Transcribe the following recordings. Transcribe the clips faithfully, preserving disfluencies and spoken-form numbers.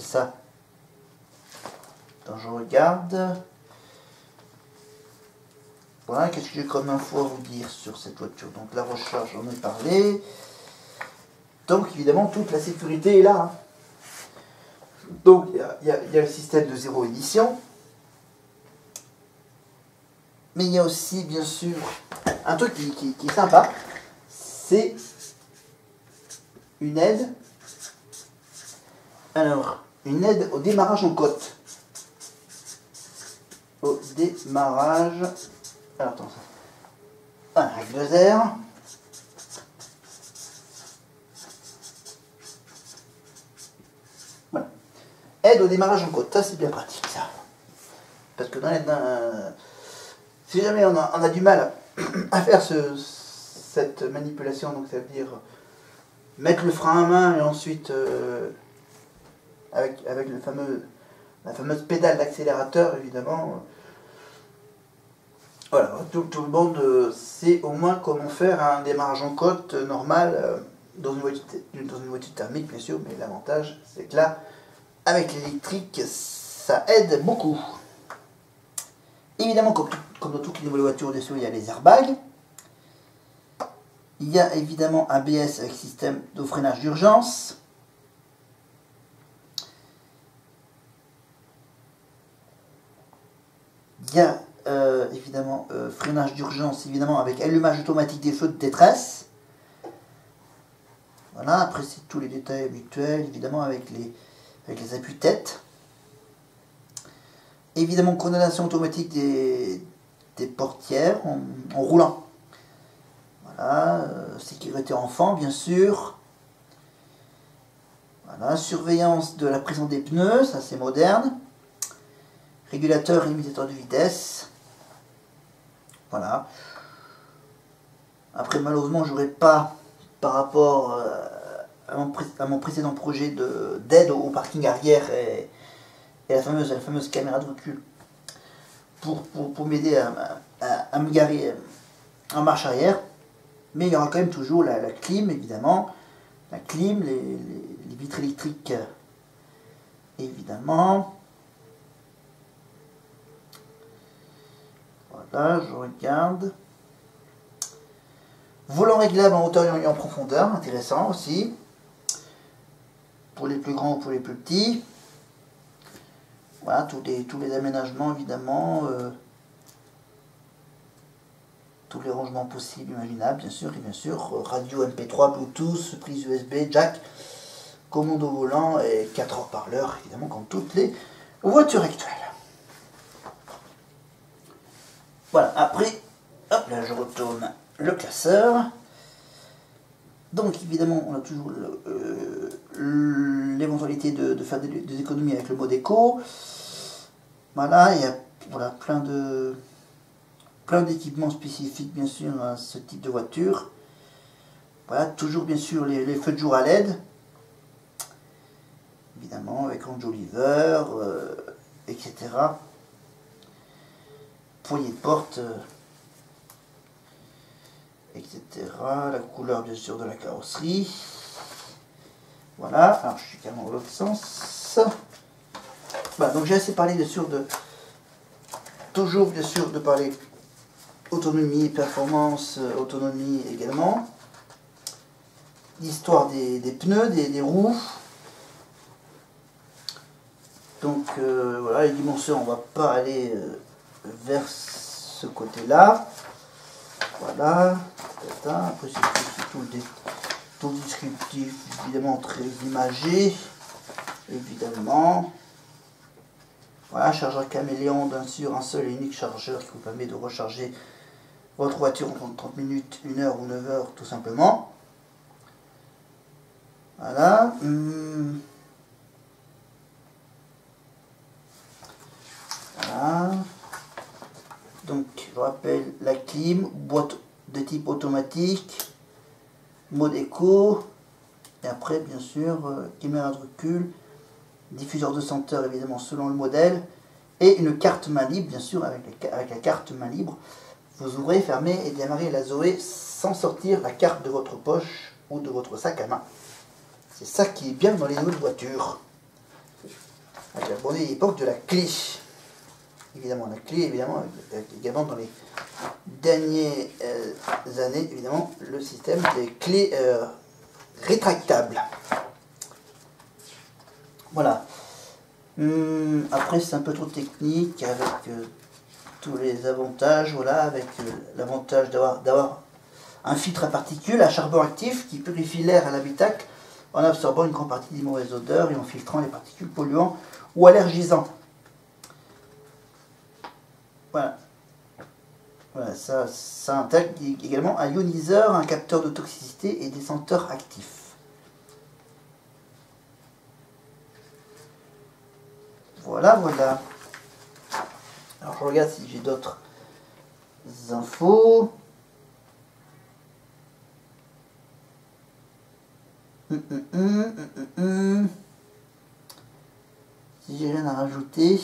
ça. Attends, je regarde. Voilà, qu'est-ce que j'ai comme info à vous dire sur cette voiture? Donc la recharge, j'en ai parlé. Donc évidemment, toute la sécurité est là. Hein. Donc il y, y, y a le système de zéro émission. Mais il y a aussi, bien sûr, un truc qui, qui, qui est sympa. C'est une aide. Alors, une aide au démarrage en côte. Au démarrage. Alors, attends, ça. Un avec deux R. Voilà. Aide au démarrage en côte. Ça, c'est bien pratique, ça. Parce que dans l'aide d'un. Si jamais on a, on a du mal à faire ce, cette manipulation, donc ça veut dire mettre le frein à main et ensuite euh, avec, avec le fameux, la fameuse pédale d'accélérateur évidemment. Euh, voilà, tout, tout le monde euh, sait au moins comment faire un démarrage en côte euh, normal euh, dans, une voiture, dans une voiture thermique bien sûr, mais l'avantage c'est que là, avec l'électrique, ça aide beaucoup. Évidemment, comme, tout, comme dans toutes les nouvelles voitures, dessus il y a les airbags. Il y a évidemment un A B S avec système de freinage d'urgence. Il y a euh, évidemment euh, freinage d'urgence, évidemment avec allumage automatique des feux de détresse. Voilà, après c'est tous les détails habituels, évidemment avec les, avec les appuis-tête. Évidemment, condamnation automatique des, des portières en, en roulant. Voilà, euh, sécurité enfant, bien sûr. Voilà, surveillance de la pression des pneus, ça c'est moderne. Régulateur et limitateur de vitesse. Voilà. Après, malheureusement, j'aurais pas, par rapport euh, à, mon à mon précédent projet d'aide au, au parking arrière et et la fameuse, la fameuse caméra de recul pour, pour, pour m'aider à, à, à me garer en marche arrière. Mais il y aura quand même toujours la, la clim, évidemment. La clim, les, les, les vitres électriques, évidemment. Voilà, je regarde. Volant réglable en hauteur et en profondeur, intéressant aussi. Pour les plus grands ou pour les plus petits. Voilà, tous les, tous les aménagements, évidemment, euh, tous les rangements possibles, imaginables, bien sûr, et bien sûr, radio M P trois, Bluetooth, prise U S B, jack, commande au volant et quatre haut-parleurs, évidemment, comme toutes les voitures actuelles. Voilà, après, hop là, je retourne le classeur. Donc, évidemment, on a toujours l'éventualité euh, de, de faire des, des économies avec le mode éco. Voilà, il y a voilà, plein de plein d'équipements spécifiques, bien sûr, à ce type de voiture. Voilà, toujours, bien sûr, les, les feux de jour à L E D. Évidemment, avec range Oliver, euh, et cetera. Poignée de porte, euh, et cetera. La couleur, bien sûr, de la carrosserie. Voilà, alors je suis carrément dans l'autre sens. Voilà, donc j'ai assez parlé, bien sûr, de... Toujours, bien sûr, de parler autonomie, performance, euh, autonomie également. L'histoire des, des pneus, des, des roues. Donc, euh, voilà, les dimensions, on ne va pas aller euh, vers ce côté-là. Voilà. Après, c'est tout le dé... tout le descriptif, évidemment très imagé, évidemment. Voilà, chargeur caméléon, bien sûr, un seul et unique chargeur qui vous permet de recharger votre voiture en trente minutes, une heure ou neuf heures, tout simplement. Voilà. Hum. Voilà. Donc, je rappelle la clim, boîte de type automatique, mode éco, et après, bien sûr, euh, caméra de recul, diffuseur de senteur, évidemment, selon le modèle, et une carte main libre, bien sûr, avec la, avec la carte main libre. Vous ouvrez, fermez et démarrez la Zoé sans sortir la carte de votre poche ou de votre sac à main. C'est ça qui est bien dans les nouvelles voitures. Ah, j'ai abordé l'époque de la clé. Évidemment, la clé, évidemment, également dans les dernières euh, années, évidemment, le système des clés euh, rétractables. Voilà. Hum, après, c'est un peu trop technique avec euh, tous les avantages. Voilà, avec euh, l'avantage d'avoir d'avoir un filtre à particules à charbon actif qui purifie l'air à l'habitacle en absorbant une grande partie des mauvaises odeurs et en filtrant les particules polluantes ou allergisants. Voilà. Voilà, ça, ça intègre également un ioniseur, un capteur de toxicité et des senteurs actifs. Voilà, voilà. Alors je regarde si j'ai d'autres infos. Hum, hum, hum, hum, hum. Si j'ai rien à rajouter.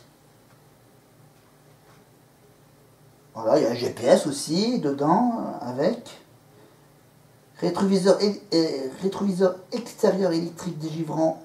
Voilà, il y a un G P S aussi dedans avec rétroviseur, et, et, rétroviseur extérieur électrique dégivrant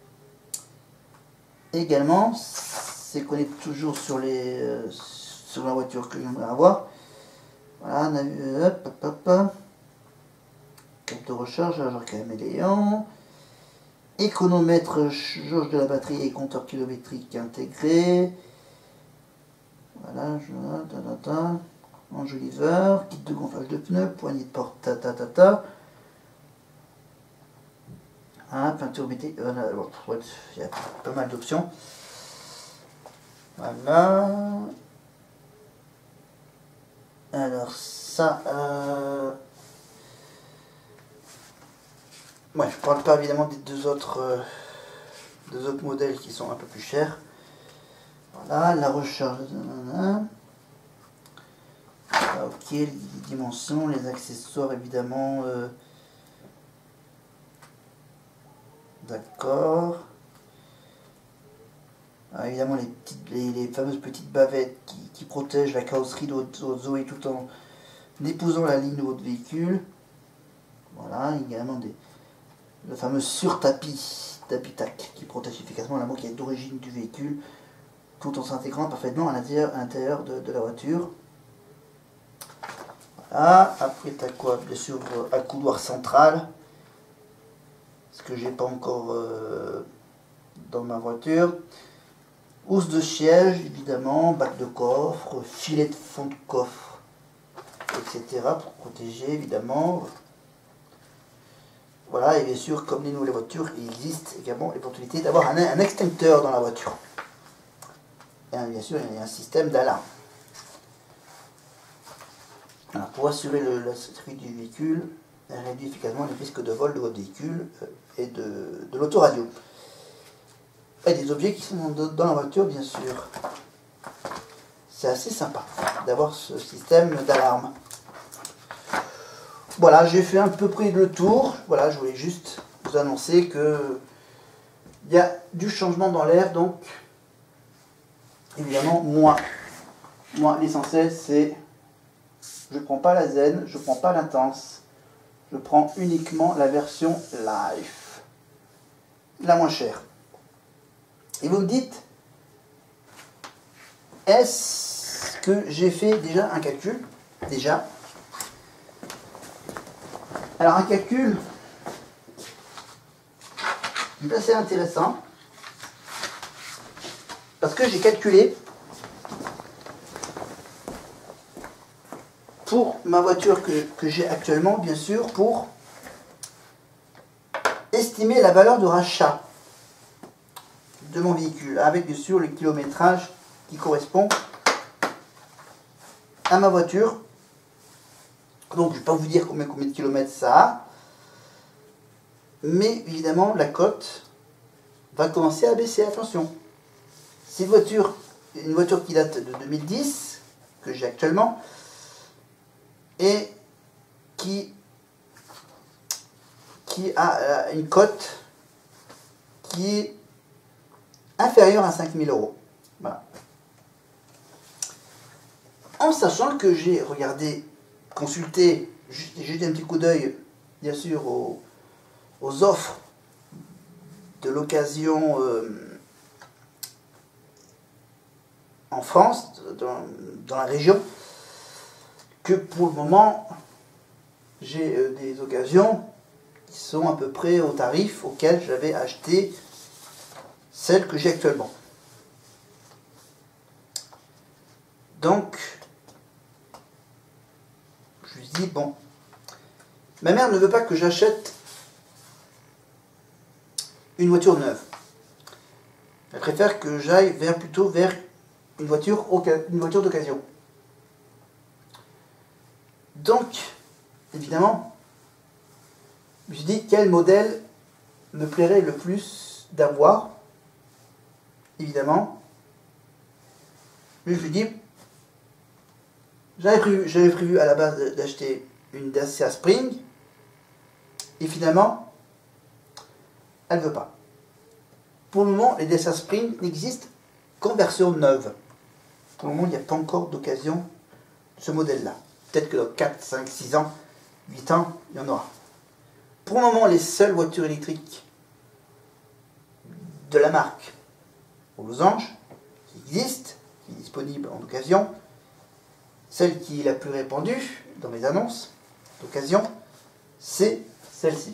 également. C'est connecté toujours sur les euh, sur la voiture que j'aimerais avoir. Voilà, on a vu, hop, hop, hop, hop. Carte de recharge, chargeur caméléon, économètre, jauge de la batterie et compteur kilométrique intégré. Voilà, je ta, ta, ta. Enjoliveur, kit de gonflage de pneus, poignée de porte, ta ta ta ta. Ah, peinture mété, voilà, il y a pas mal d'options. Voilà. Alors ça, euh... ouais, je parle pas évidemment des deux autres, euh, deux autres modèles qui sont un peu plus chers. Voilà, la recharge. Ah, ok, les dimensions, les accessoires évidemment. Euh... D'accord. Ah, évidemment les, petites, les, les fameuses petites bavettes qui, qui protègent la carrosserie de votre Zoé tout en épousant la ligne de votre véhicule. Voilà, également des, le fameux sur-tapis d'habitacle qui protège efficacement la moquette d'origine du véhicule tout en s'intégrant parfaitement à l'intérieur de, de la voiture. Voilà, après tu as quoi? Bien sûr, un couloir central, ce que j'ai pas encore euh, dans ma voiture. Housse de siège, évidemment, bac de coffre, filet de fond de coffre, et cetera pour protéger, évidemment. Voilà, et bien sûr, comme les nouvelles voitures, il existe également l'opportunité d'avoir un, un extincteur dans la voiture. Et bien sûr, il y a un système d'alarme. Voilà, pour assurer le, la sécurité du véhicule, elle réduit efficacement les risques de vol de votre véhicule et de, de l'autoradio. Et des objets qui sont dans, dans la voiture, bien sûr. C'est assez sympa d'avoir ce système d'alarme. Voilà, j'ai fait à peu près le tour. Voilà, je voulais juste vous annoncer que il y a du changement dans l'air, donc évidemment, moi, moi l'essentiel c'est je prends pas la zen, je prends pas l'intense, je prends uniquement la version life, la moins chère. Et vous me dites, est-ce que j'ai fait déjà un calcul? Déjà. Alors un calcul assez intéressant, parce que j'ai calculé pour ma voiture que, que j'ai actuellement, bien sûr, pour estimer la valeur de rachat de mon véhicule, avec bien sûr le kilométrage qui correspond à ma voiture. Donc je ne vais pas vous dire combien, combien de kilomètres ça a, mais évidemment la cote va commencer à baisser, attention. C'est une voiture, une voiture qui date de deux mille dix, que j'ai actuellement, et qui, qui a une cote qui est inférieure à cinq mille euros. Voilà. En sachant que j'ai regardé, consulté, j'ai jeté un petit coup d'œil, bien sûr, aux, aux offres de l'occasion euh, en France, dans, dans la région, que pour le moment, j'ai euh, des occasions qui sont à peu près au tarif auquel j'avais acheté celle que j'ai actuellement. Donc, je lui dis, bon, ma mère ne veut pas que j'achète une voiture neuve. Elle préfère que j'aille vers, plutôt vers une voiture, une voiture d'occasion. Donc, évidemment, je me suis dit quel modèle me plairait le plus d'avoir. Évidemment, je lui dis, j'avais prévu, j'avais prévu à la base d'acheter une Dacia Spring, et finalement, elle ne veut pas. Pour le moment, les Dacia Spring n'existent qu'en version neuve. Pour le moment, il n'y a pas encore d'occasion de ce modèle-là. Peut-être que dans quatre, cinq, six ans, huit ans, il y en aura. Pour le moment, les seules voitures électriques de la marque aux losanges qui existent, qui est disponible en occasion, celle qui est la plus répandue dans mes annonces d'occasion, c'est celle-ci.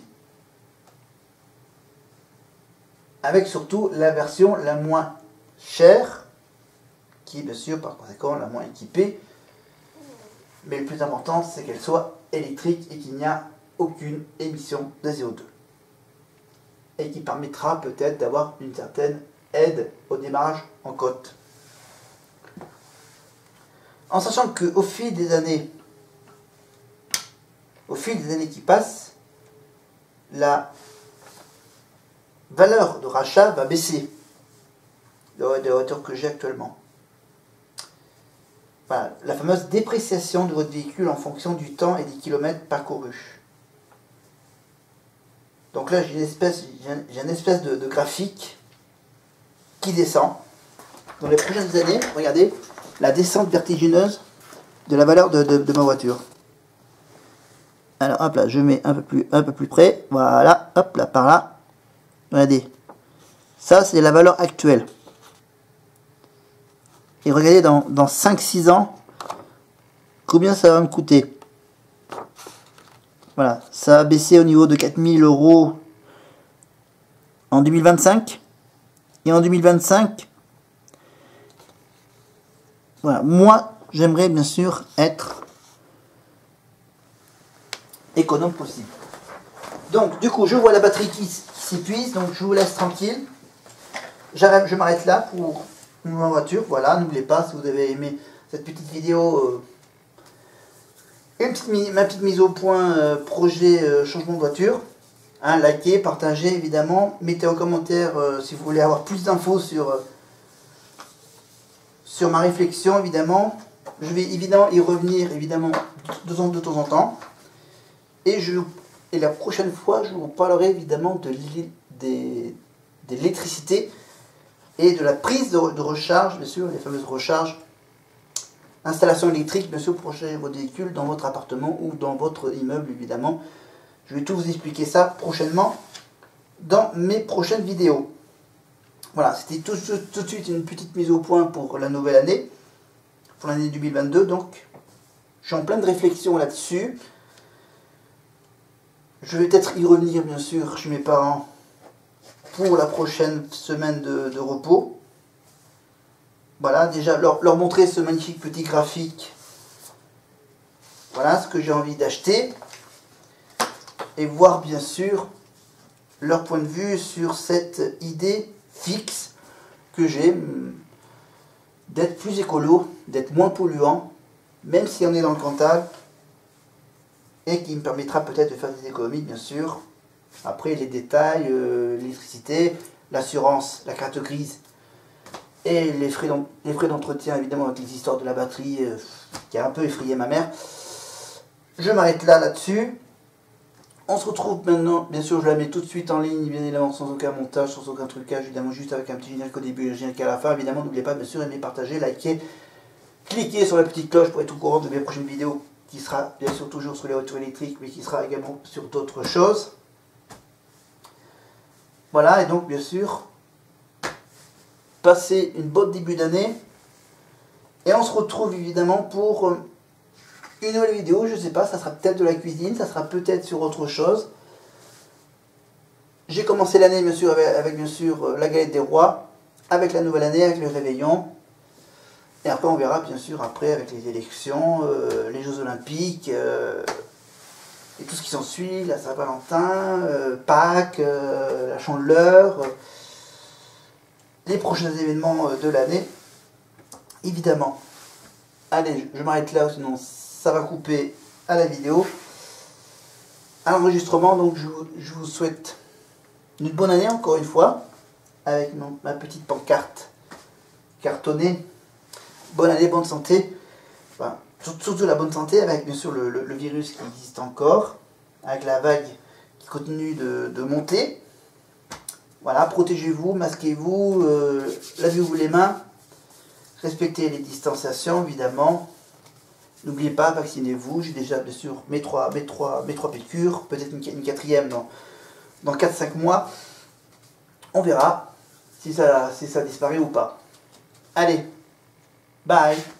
Avec surtout la version la moins chère, qui est bien sûr par conséquent la moins équipée, mais le plus important c'est qu'elle soit électrique et qu'il n'y a aucune émission de C O deux. Et qui permettra peut-être d'avoir une certaine aide au démarrage en côte. En sachant qu'au fil des années, au fil des années qui passent, la valeur de rachat va baisser de la voiture que j'ai actuellement. Voilà, la fameuse dépréciation de votre véhicule en fonction du temps et des kilomètres parcourus. Donc là, j'ai une espèce, j'ai une espèce de, de graphique qui descend. Dans les prochaines années, regardez la descente vertigineuse de la valeur de, de, de ma voiture. Alors hop là, je mets un peu plus, un peu plus près. Voilà, hop là, par là. Regardez. Ça, c'est la valeur actuelle. Et regardez dans, dans cinq six ans, combien ça va me coûter. Voilà, ça a baissé au niveau de quatre mille euros en deux mille vingt-cinq. Et en deux mille vingt-cinq, voilà, moi, j'aimerais bien sûr être économe possible. Donc, du coup, je vois la batterie qui, qui s'épuise, donc je vous laisse tranquille. J'arrête, je m'arrête là pour ma voiture. Voilà, n'oubliez pas, si vous avez aimé cette petite vidéo, euh, une petite, ma petite mise au point euh, projet euh, changement de voiture. Hein, likez, partagez évidemment. Mettez en commentaire euh, si vous voulez avoir plus d'infos sur, euh, sur ma réflexion, évidemment. Je vais évidemment y revenir évidemment de, de, de temps en temps. Et, je, et la prochaine fois, je vous parlerai évidemment de l'électricité et de la prise de, de recharge, bien sûr, les fameuses recharges, installation électrique, bien sûr, pour recharger votre véhicule dans votre appartement ou dans votre immeuble, évidemment. Je vais tout vous expliquer ça prochainement dans mes prochaines vidéos. Voilà, c'était tout, tout, tout de suite une petite mise au point pour la nouvelle année, pour l'année deux mille vingt-deux, donc je suis en pleine réflexion là-dessus. Je vais peut-être y revenir, bien sûr, chez mes parents pour la prochaine semaine de, de repos. Voilà, déjà leur, leur montrer ce magnifique petit graphique. Voilà ce que j'ai envie d'acheter. Et voir, bien sûr, leur point de vue sur cette idée fixe que j'ai d'être plus écolo, d'être moins polluant, même si on est dans le Cantal, et qui me permettra peut-être de faire des économies, bien sûr. Après, les détails, euh, l'électricité, l'assurance, la carte grise, et les frais d'entretien, évidemment, avec les histoires de la batterie, euh, qui a un peu effrayé ma mère. Je m'arrête là, là-dessus. On se retrouve maintenant, bien sûr, je la mets tout de suite en ligne, bien évidemment, sans aucun montage, sans aucun trucage, évidemment, juste avec un petit générique au début et un générique à la fin. Évidemment, n'oubliez pas, bien sûr, aimer, partager, liker, cliquez sur la petite cloche pour être au courant de mes prochaines vidéos, qui sera bien sûr toujours sur les voitures électriques, mais qui sera également sur d'autres choses. Voilà, et donc, bien sûr, passez une bonne début d'année. Et on se retrouve évidemment pour une nouvelle vidéo, je sais pas, ça sera peut-être de la cuisine, ça sera peut-être sur autre chose. J'ai commencé l'année bien sûr avec, avec bien sûr la galette des rois, avec la nouvelle année, avec le réveillon. Et après on verra bien sûr après avec les élections, euh, les Jeux Olympiques, euh, et tout ce qui s'ensuit, la Saint-Valentin, euh, Pâques, euh, la Chandeleur, euh, les prochains événements de l'année, évidemment. Allez, je m'arrête là, sinon ça va couper à la vidéo, à l'enregistrement. Donc je vous, je vous souhaite une bonne année encore une fois, avec mon, ma petite pancarte cartonnée. Bonne année, bonne santé, enfin, surtout la bonne santé avec bien sûr le, le, le virus qui existe encore, avec la vague qui continue de, de monter. Voilà, protégez-vous, masquez-vous, euh, lavez-vous les mains, respectez les distanciations évidemment. N'oubliez pas, vaccinez-vous. J'ai déjà bien sûr mes trois, mes trois, mes trois piqûres, peut-être une, une quatrième dans, dans quatre cinq mois. On verra si ça, si ça disparaît ou pas. Allez, bye.